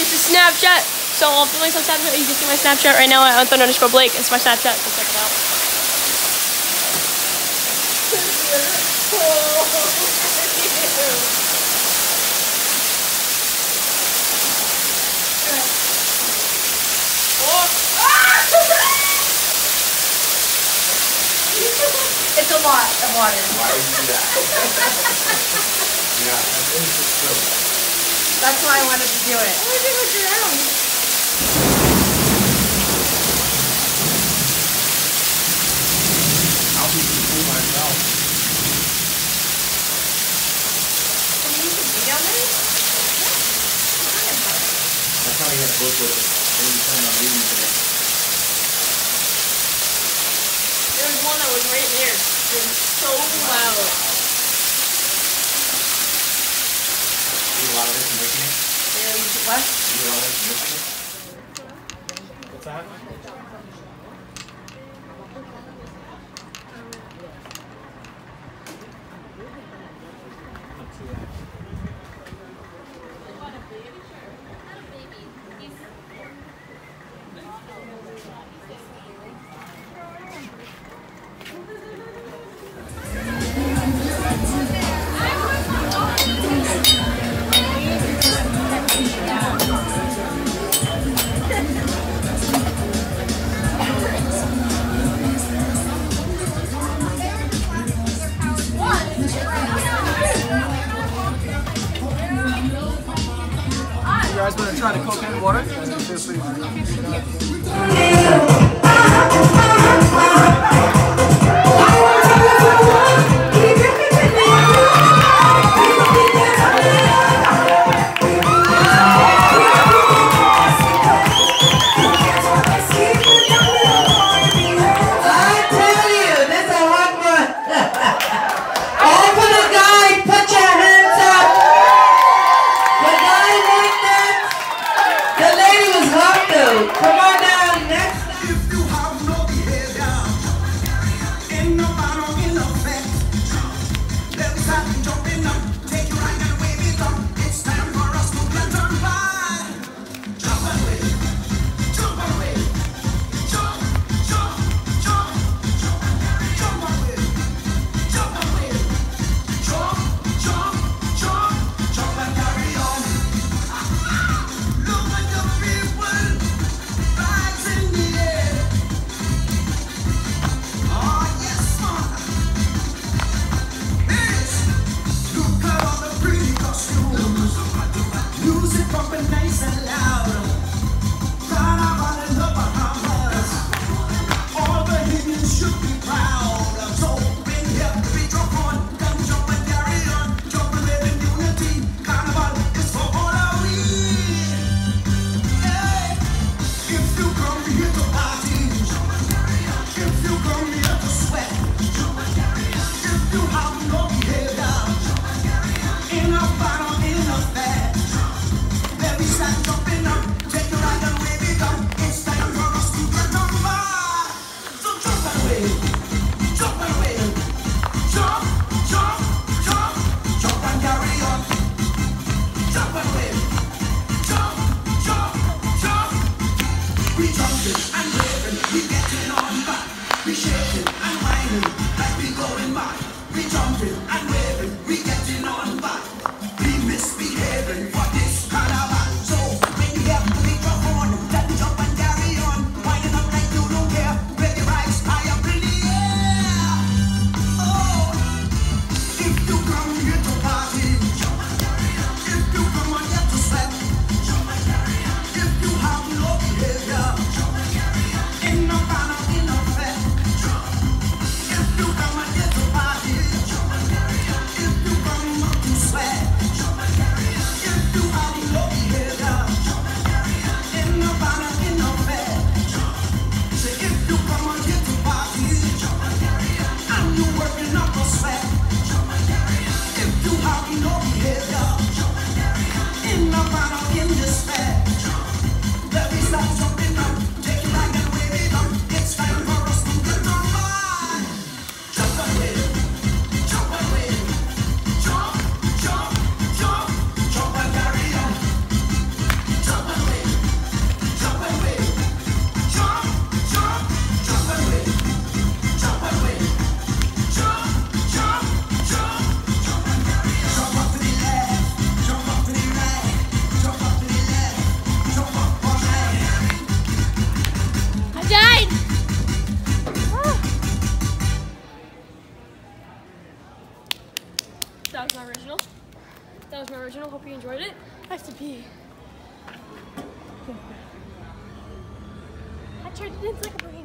It's a Snapchat. So I'm filming some Snapchat. You can see my Snapchat right now at Anthony_Blake. It's my Snapchat, so check it out. It's a lot of water. Why would you do that? Yeah, that's true. That's why I wanted to do it. Why did you drown? I'll be cool myself. Can you use the down there? That's how he had a book with us. Maybe you plan on reading today. There was one that was right there. It was so loud. You do a lot of this in Michigan? What? You do a lot of this in Michigan? What's that? You guys want to try the coconut water? Come on down, next. Bye. tried to dance like a brain.